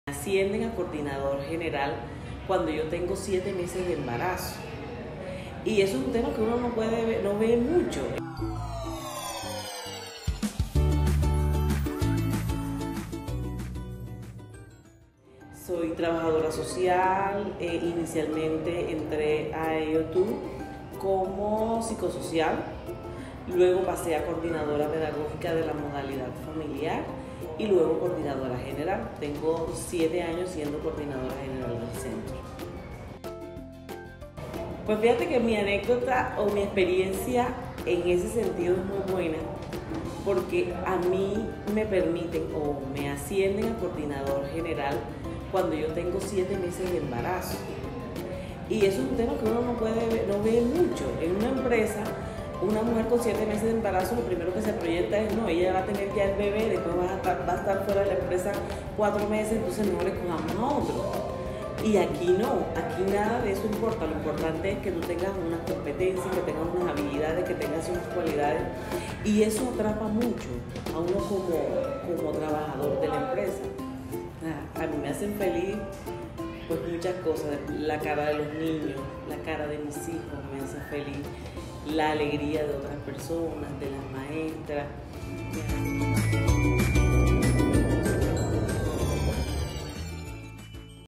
Ascienden a coordinador general cuando yo tengo 7 meses de embarazo. Y eso es un tema que uno no ve mucho. Soy trabajadora social, inicialmente entré a EOTU como psicosocial, luego pasé a coordinadora pedagógica de la modalidad familiar y luego coordinadora general. Tengo 7 años siendo coordinadora general del centro. Pues fíjate que mi anécdota o mi experiencia en ese sentido es muy buena, porque a mí me permiten o me ascienden a coordinador general cuando yo tengo 7 meses de embarazo. Y eso es un tema que uno no ve mucho. En una empresa, una mujer con 7 meses de embarazo, lo primero que se proyecta es, no, ella va a tener ya el bebé, después va a estar fuera de la empresa 4 meses, entonces mejor escojamos a otro. Y aquí no, aquí nada de eso importa. Lo importante es que tú tengas unas competencias, que tengas unas habilidades, que tengas unas cualidades. Y eso atrapa mucho a uno como trabajador de la empresa. A mí me hacen feliz pues muchas cosas. La cara de los niños, la cara de mis hijos me hace feliz. La alegría de otras personas, de las maestras.